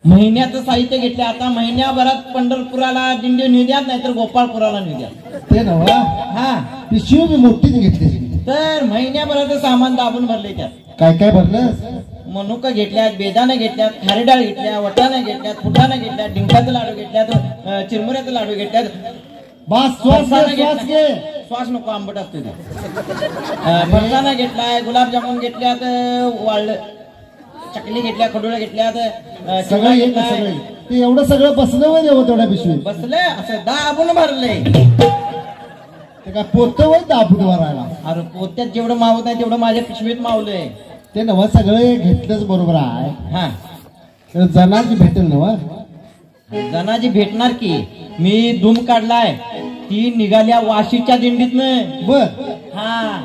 महिन्याचं साहित्य घेतले. आता महिन्याभरात पंढरपुराला दिंडी निघ्यात नाहीतर गोपाळपुराला निघ्यात. ते नव हा पिशवी मी मोठीच घेतली. तर महिन्याभराचं सामान दाबून भरले त्यात. काय काय भरलं? मनुका घेतल्यात, बेदाणे घेतल्यात, खारीडाळ घेतल्या, वटाणे घेतल्यात, फुटाणे घेतल्यात, डिंकाचे लाडू घेतल्यात, चिरमुऱ्याचे लाडू घेतल्यात. बस श्वास नको, आंबट असतो ते. फरसाणा घेतलाय, गुलाबजामुन घेतल्यात, वाळलं चकली घेतल्या, खडोळ्या घेतल्यात, सगळं घेतलं. ते एवढं सगळं बसलं वय तेवढ्या पिशवी बसले असं दाबून भरले. ते काय पोतं वय दाबून भरायला? अरे पोत्यात जेवढं मावत नाही तेवढं माझ्या पिशवीत मावलंय. ते नव सगळे घेतलंच बरोबर आहे. हा जनाची भेटेल नव? जनाची भेटणार की. मी धूम काढलाय, ती निघाल्या वाशीच्या दिंडीतनं. बर हा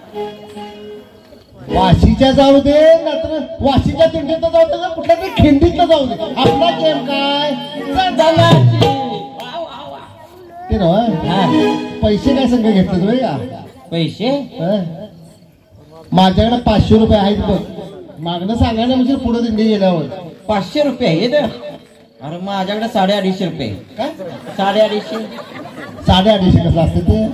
वाशीच्या जाऊ दे, नात्र वाशीच्या दिंडीत जाऊ दे, कुठल्या तरी खिंडीत जाऊ दे, आपला गेम काय जनाची. ते नव पैसे काय संघ घेतलं तुम्ही का? पैसे माझ्याकडे 500 रुपये आहेत बघ. मागणं सांगायला म्हणजे पुढे दिंडी गेल्यावर 500 रुपये आहेत. अरे माझ्याकडे 250 रुपये. काय 250? 250 कसं असते ते?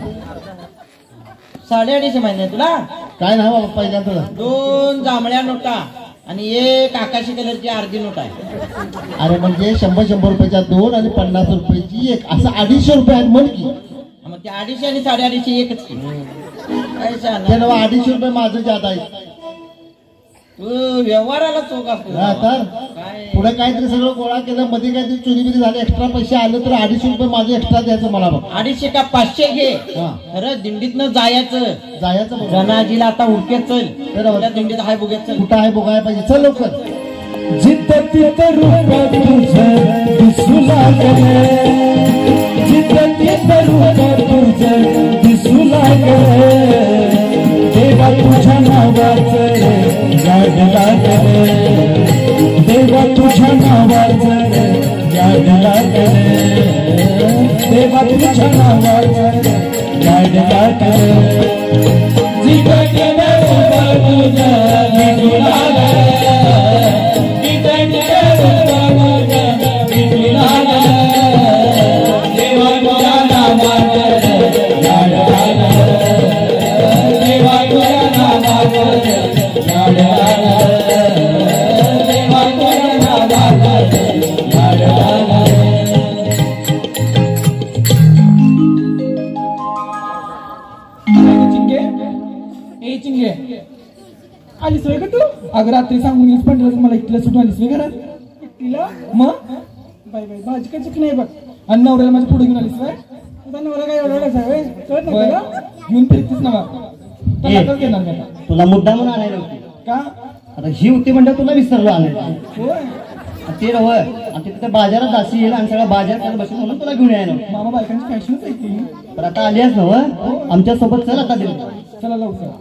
250 माहिती नाही तुला? काय नाही बाबा, पहिल्यांदा 2 जांभळ्या नोटा आणि 1 आकाशी कलरची अर्धी नोट आहे. अरे म्हणजे 100 रुपयाच्या 2 आणि 50 रुपयाची 1 असं 250 रुपये आहेत म्हण की. मग ते 250 आणि 250 एकच की. काय सांग 250 रुपये माझं जात आहे. तू व्यवहाराला चोख असतो. तर पुढे काहीतरी सगळं गोळा केलं, मध्ये काहीतरी चोरी बिरी झाले, एक्स्ट्रा पैसे आले तर 250 रुपये माझे एक्स्ट्रा द्यायचं मला बघ. 250 का 500 घे. खरं दिंडीतनं जायचं. जनाजीला आता उडक्यात चल. दिंडीत हाय बुग्यात चल. कुठं आहे बघायला पाहिजे, चल लवकर. जिथं तिथं रूप तुझं दिसू लागले, जिथं तिथं रूप तुझं दिसू लागले, देवा तुझ्या नावाचं याद लागले, देवा तुझ्या नावाचं याद लागले, देवा तुझ्या नावाचं याद लागले. जिथं गेलं रूप तुझं दिसू लागले, आलीस वे का तू? अगं रात्री सांगून येस पडलं मला इथलं सुटून आलीस वे घरात. तिला मग बाय बाय भाजी काय चुक नाही बघ. आणि नवऱ्याला माझ्या पुढे घेऊन आलीस वे. तुझा नवरा काय एवढा कळत नव्हतं घेऊन फिरतीस ना बघ. घेणार का तुला मुद्दा म्हणून आणायला होती का? आता ही होती म्हणजे तुला विसरलो आणायला. होय ते रव आणि तिथे बाजारात दासी येईल आणि सगळं बाजार करत बसेल म्हणून तुला घेऊन यायला. मामा बायकांची फॅशनच आहे ती. तर आता आलीस नव आमच्या सोबत चल आता दिल. चला लवकर.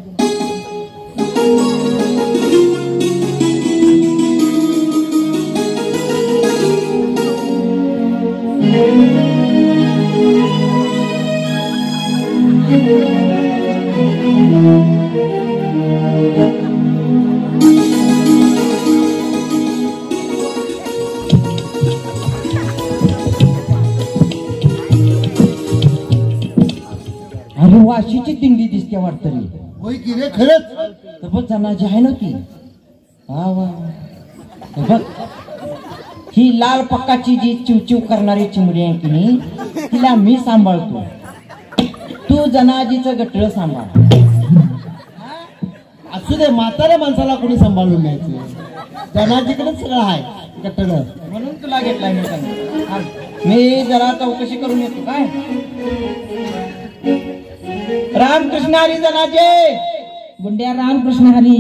अरे वाशीची दिंडी दिसते वाटतं रे. होय की रे खरंच. तर बघ जनाची आहे ना ती. वा वा बघ ही लाल पक्काची जी चिवचिव करणारी चिमडी आहे की नाही, तिला मी सांभाळतो. तू जनाजीचं गटळ सांभाळ. असू दे, म्हाताऱ्या माणसाला कोणी सांभाळून न्यायचं. जनाजीकडेच सगळं आहे गट्टड. म्हणून तुला घेतलाय मी सांग. मी जरा चौकशी करून येतो. काय रामकृष्ण हरी जनाचे. गुंड्या रामकृष्ण हरी.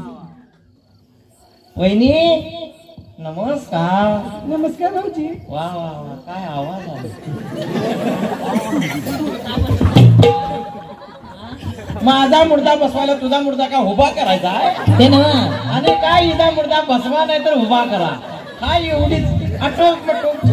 वहिनी नमस्कार. नमस्कार भाऊजी. वा वा वा काय आवाज आहे. माझा मुर्दा बसवायला तुझा मुर्दा का उभा करायचा आहे ते ना. आणि काय इथं मुर्दा बसवा नाही तर उभा करा. काय एवढीच आटोप मटोप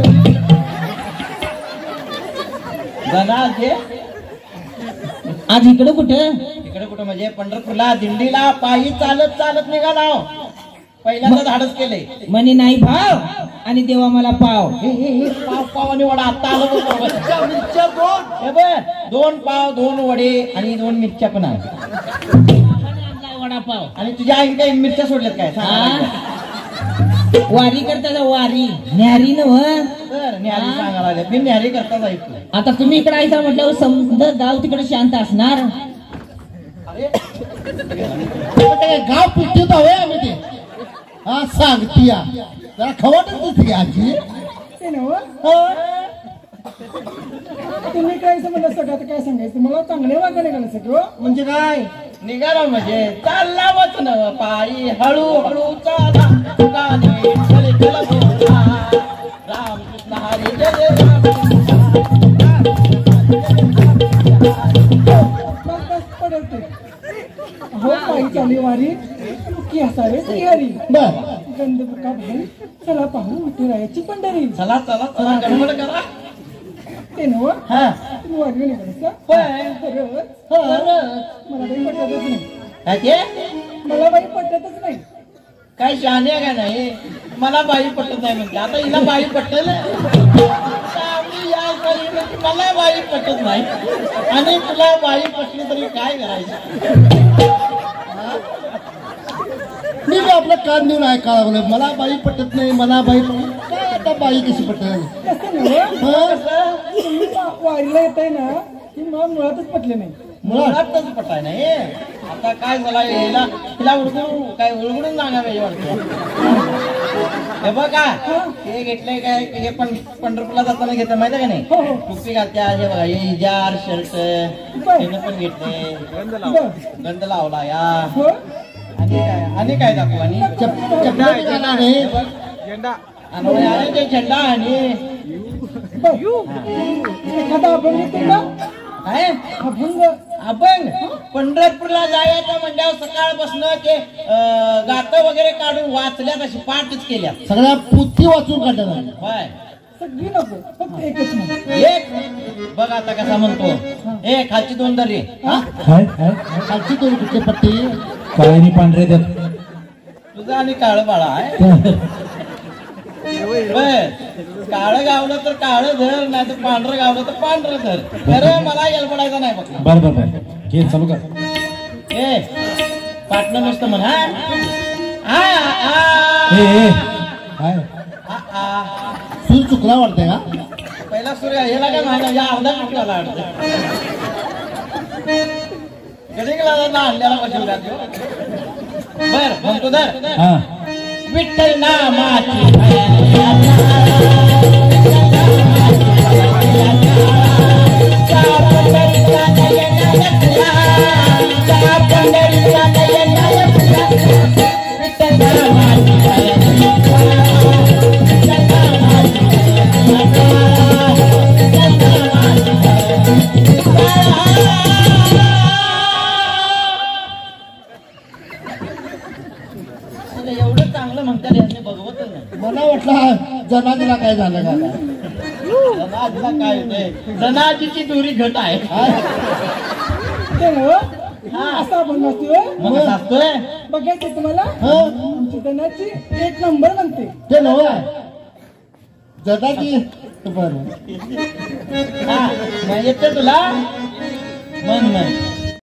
जनाचे. आज इकडे कुठे? इकडे कुठे म्हणजे पंढरपूरला दिंडीला पायी चालत चालत निघाला. पहिल्यांदा धाडस केलंय. म्हणे नाही भाव आणि देवा मला पाव. हे पाव पाव आणि वडा आता आलं बघ बरोबर. मिरच्या 2 हे बघ 2 पाव 2 वडे आणि 2 मिरच्या पण आहे. वडापाव आणि तुझ्या आई काही मिरच्या सोडल्यात काय सांग. वारी करता वारी न्यारी नव. तर न्यारी सांगायला लागले. मी न्यारी करता जायचो. आता तुम्ही इकडे आयचा म्हटल्यावर समजा गाव तिकडे शांत असणार. गाव पिठीत हवंय आम्ही ते. हा सांगती जरा खवटच दिसते आजी. ते नव तुम्ही काय समजलं सगळं आता काय सांगायचं मला चांगले वागा निघालं सगळं. म्हणजे काय निघाला म्हणजे चालला वचन पायी हळूहळू चाला गाणे चले चला बोला रामकृष्ण हरी जय जय बस पडते. हो पायी चालली वारी की असावे ती हरी. बर गंधबुका भाई चला पाहू विठुरायाची पंढरी. चला चला चला गडबड करा. ते नव हा तुम्ही वारी निघालं होय. मला बाई पटतच नाही. काय ते मला बाई पटतच नाही. काय शहाणे आहे का नाही. मला बाई पटत नाही म्हणते. आता हिला बाई पटेल. मला बाई पटत नाही आणि तुला बाई पटली तरी काय करायचं. मी आपलं कान देऊन ऐकायला लागलोय. मला बाई पटत नाही मला बाई काय आता बाई कशी पटेल. कसं नव तुम्ही वारीला येताय ना की मला मुळातच पटले नाही. मुळातच पटाय नाही. आता काय झाला हिला हिला उडगुडून काय उलगडून सांगावे वाटतं. हे बघा हे घेतलंय काय हे पण पंढरपूरला जाताना घेतलं माहिती आहे का नाही. टोपी घालत्या हे बघा हे जार शर्ट त्यानं पण घेतले. गंध लावला या आणि काय दाखवू आणि झेंडा आणि एखादा अभंग येते का काय अभंग. अभंग पंढरपूरला जायचं म्हणजे सकाळपासून ते गातं वगैरे काढून वाचल्यात अशी पाठच केल्या. सगळ्या पुथी वाचून काढतात. होय सगळी नको फक्त एकच म्हणा. एक बघ आता कसा म्हणतो. ए खालची 2 दरी खालची दोन कुठे पट्टी काळ्यानी पांढरे देत. तुझं आणि काळ बाळा आहे. काळं गावलं तर काळं धर नाही तर पांढरं गावलं तर पांढरं धर. खरं मला येलपडायचं नाही बघ. बर बर बर घे चालू कर. ए पाटणं नुसतं म्हणा. सूर चुकला वाटतंय का. पहिला सूर्य याला काय माहिती या अर्धा चुकला वाटतं. कधी गेला आणल्याला कशी बर म्हणतो धर. विठ्ठल नामाची एवढं चांगलं म्हणतात यांनी बघवत नाही. मला वाटलं जनाजीला काय झालं का. जनाजीला काय होतंय. जनाजीची दुरी घट आहे. ते नव असा अभंग असतोय. मग कसं असतोय बघायचं तुम्हाला आमची जनाची 1 नंबर म्हणते. ते नव जनाची बरं येते तुला मन